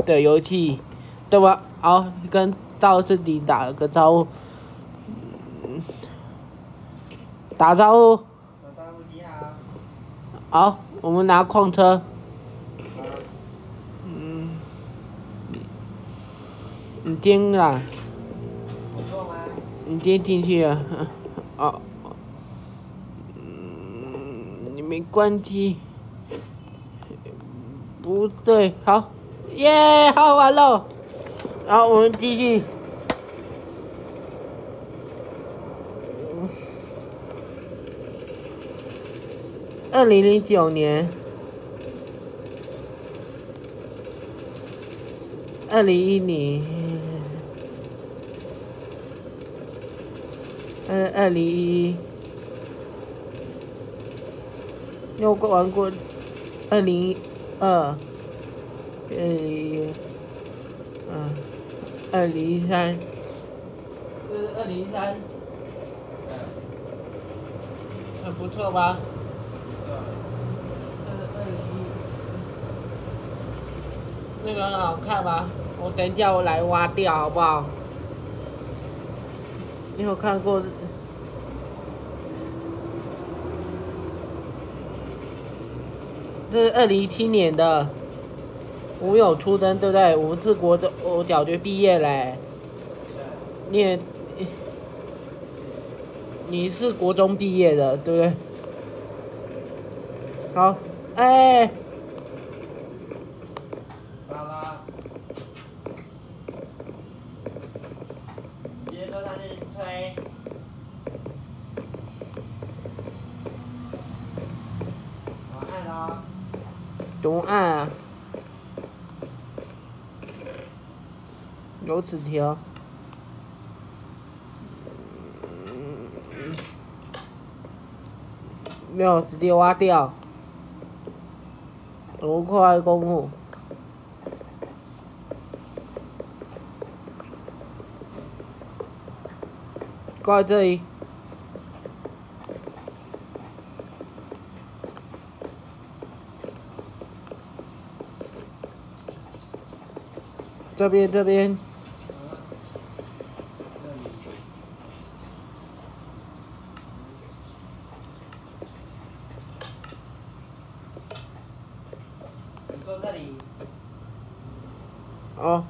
的游戏，对吧？好，跟到这里打个招呼，打招呼。 打招呼，你好。 好，我们拿矿车。你颠啦。 我做吗？ 你颠进去了。哦。你没关机。不对，好，耶，好完了。然后我们继续。2009年，2010，2011，有玩过2012，2013，2014，2015，这是2013，很不错吧？那个很好看吧？我等一下我来挖掉好不好？你有看过？这是2017年的，我们有出生对不对？我们是我小学毕业嘞。你是国中毕业的对不对？好，哎。 好了。直接坐上去吹。我按了。 怎么按啊？有纸条。没有，直接挖掉。多快功夫！挂在这里。这边。 你坐这里。 哦。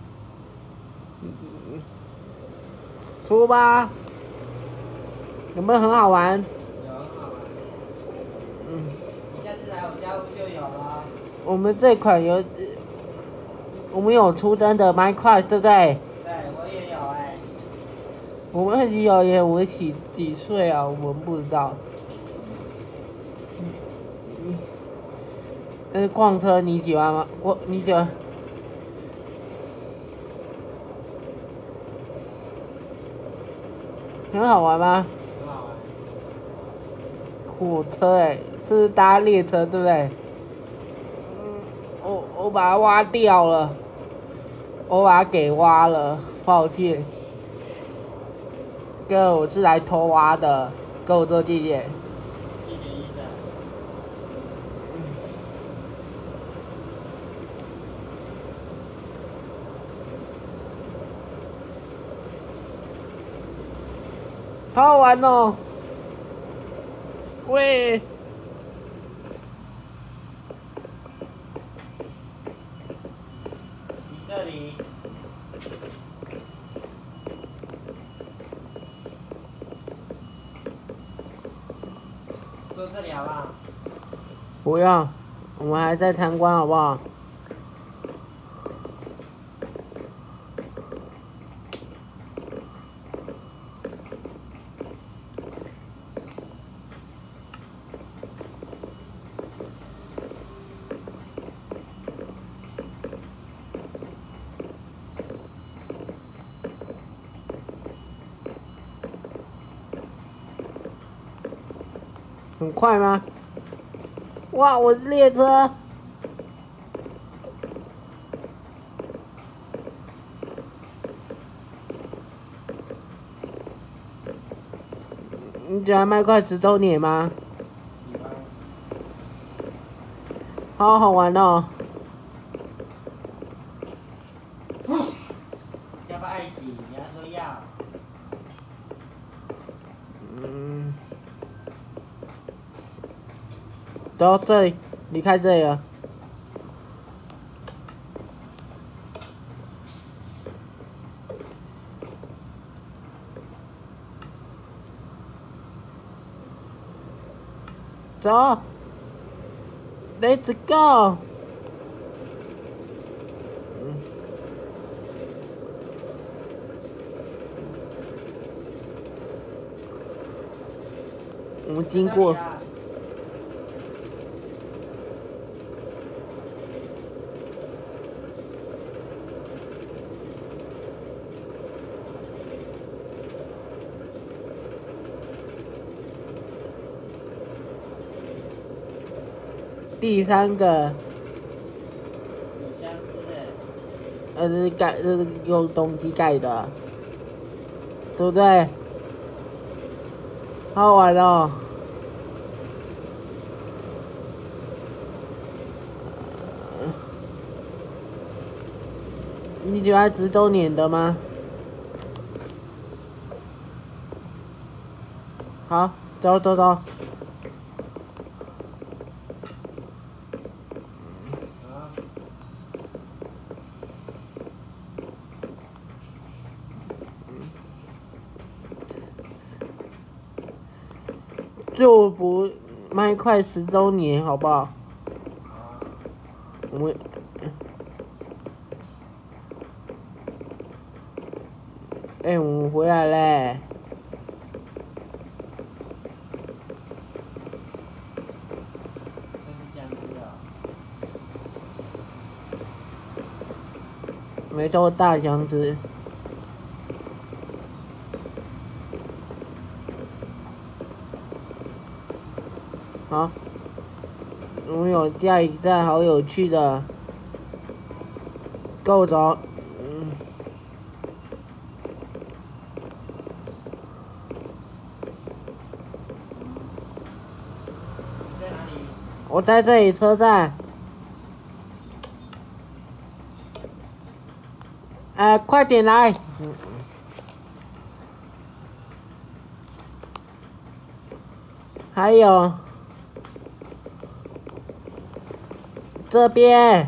出吧。有没有很好玩？ 有很好玩。你下次来我家就有了。 我们这款我们有出真的 Minecraft 对不对？ 对，我也有哎。 我们很有耶，我几岁啊？我们不知道。那是矿车，你喜欢吗？你喜欢？很好玩吗？ 很好玩。 火车哎，这是搭列车对不对？我把它挖掉了，我把它给挖了，抱歉。哥，我是来偷挖的，跟我做姐姐。 1.1的。 好好玩哦！喂。 你这里。坐这里好不好？ 不要，我们还在参观好不好？很快吗？哇，我是列车。你喜欢麦块10周年吗？ 喜欢。 好好玩哦。 爱洗，你要说要。 走这里，离开这里了。走 ，Let's go。我们经过。第3个，是盖，是用东西盖的，对不对？好玩哦！你喜欢10周年的吗？好，走走走。就不卖快10周年，好不好？我们，我们回来嘞。没错，大箱子。好，我们有下一站，好有趣的。跟我走。 在哪里？ 我在这里车站。快点来！还有这边，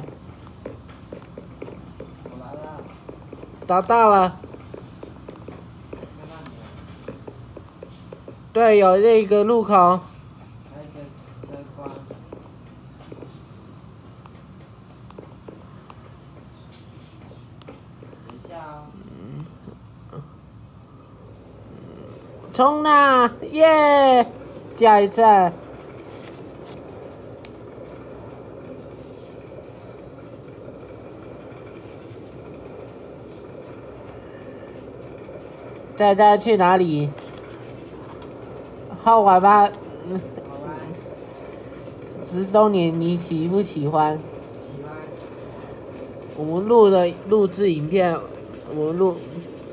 我来了。 找到了。 看到你了。 对，有那个路口。 还有一个灯光。等一下哦。 冲啦！耶！下一站。大家去哪里？好玩吧？ 好玩。 10周年你喜不喜欢？ 喜欢。 我们录制影片，我们录。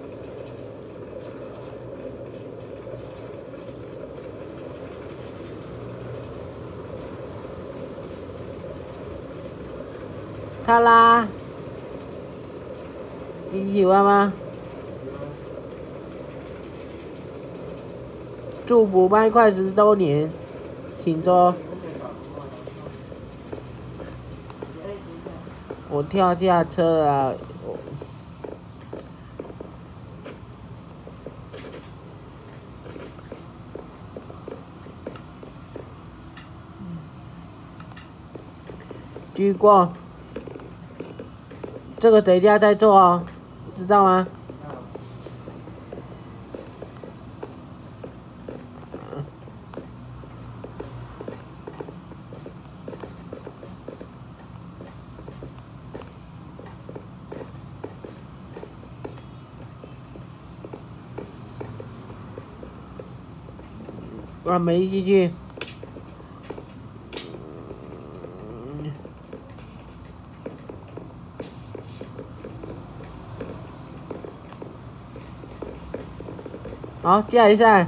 卡拉，你喜欢吗？祝福麦快10周年，请坐。我跳下车了。继续过。这个等一下再做哦，知道吗？我们一起去。好，下一站。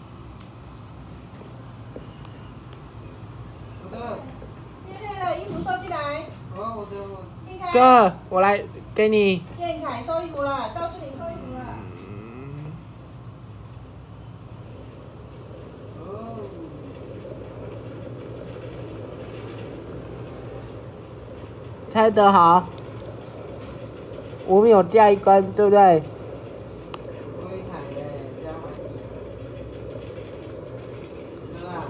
今天的衣服算给我。 哥，我来给你。 燕凯收衣服了，赵世林收衣服了。 哦。 猜得好。我们有下一关，对不对？ 多一台耶，加怀疑。哥啊。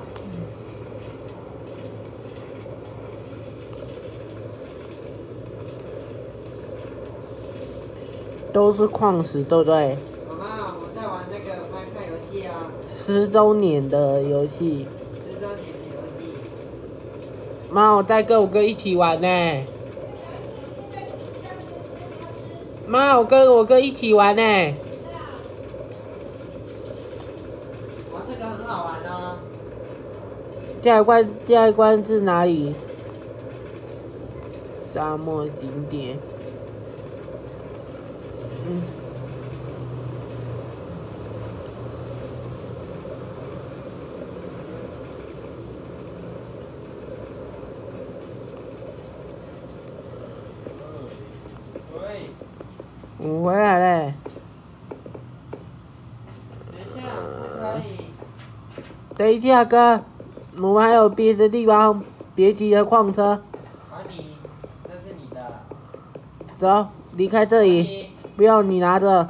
都是矿石，对不对妈妈，我们在玩这个翻看游戏啊。 ？10周年的游戏。 10周年的游戏。 妈，我在跟我哥一起玩呢。妈，我跟我哥一起玩呢。 玩这个很好玩哦。 下一关是哪里？沙漠景点。 喂。 我回来嘞。 等一下，不可以。 等一下，哥，我们还有别的地方，别急着矿车。 还你，那是你的。 走，离开这里。不要你拿着。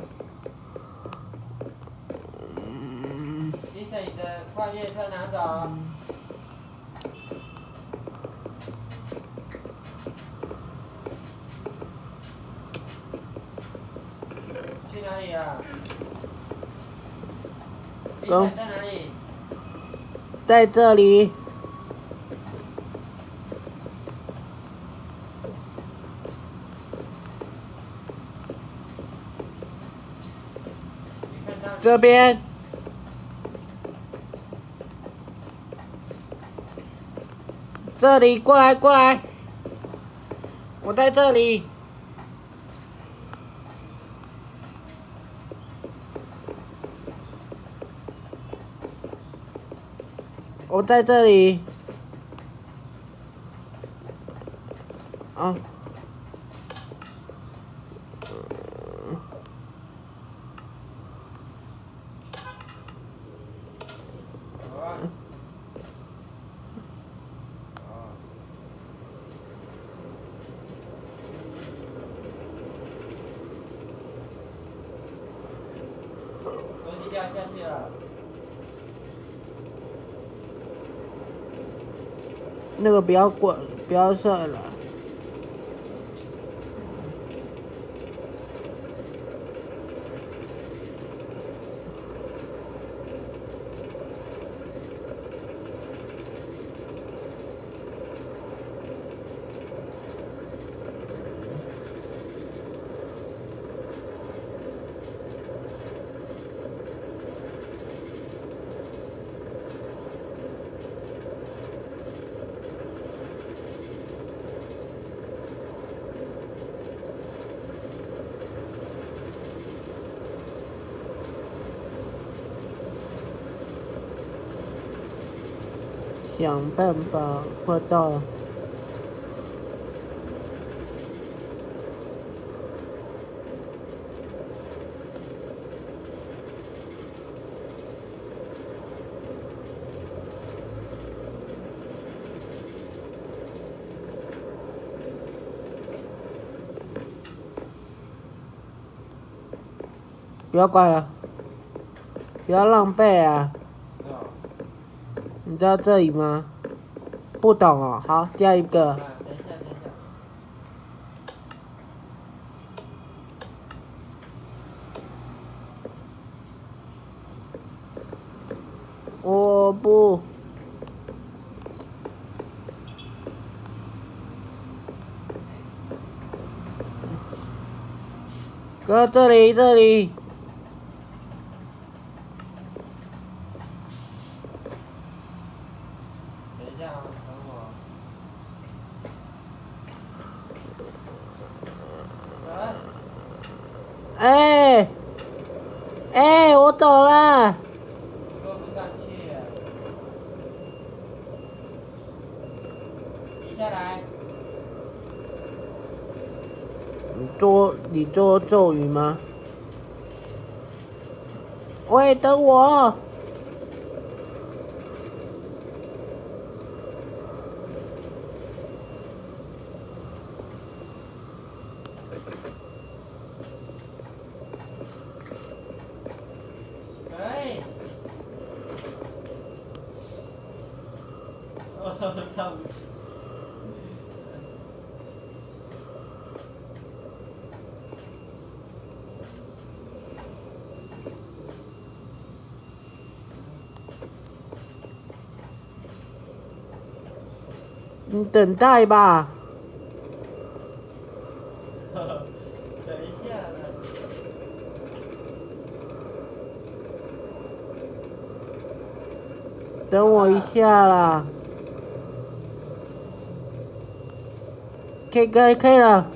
你把你的跨越车拿走。去哪里啊？你在哪里？ 在这里。这边。这里，过来，过来。我在这里。我在这里。啊。 东西掉下去了。 那个不要过，不要射了。想办法，快到了。不要怪了，不要浪费啊！你知道这里吗？不懂哦，好，下一个。 等一下，等一下。 我不。哥，这里，这里。 等一下啊，等我。 哎，哎，我走了。 坐不上去。停下来。 做咒语吗？喂，等我。 哎，差不多。 你等待吧。 等一下呢。 等我一下啦。可以了。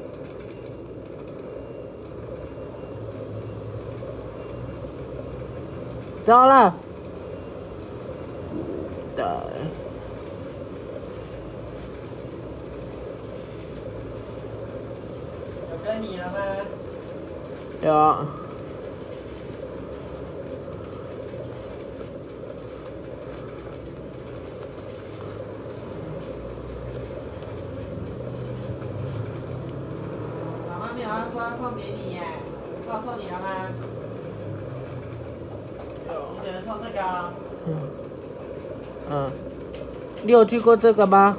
走了。对。 有跟你了吗？ 有。 妈咪好像说要送给你耶，告诉你了吗？你只能送这个哦。 你有去过这个吗？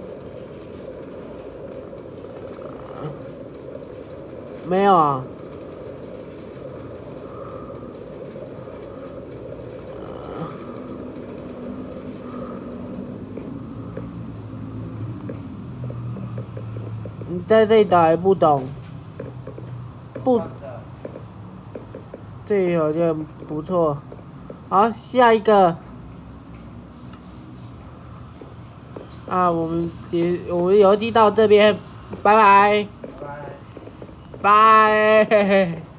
没有啊。你在这里打还不懂。不，这里好像不错。好，下一个。我们游戏到这边，拜拜。 拜拜。 拜。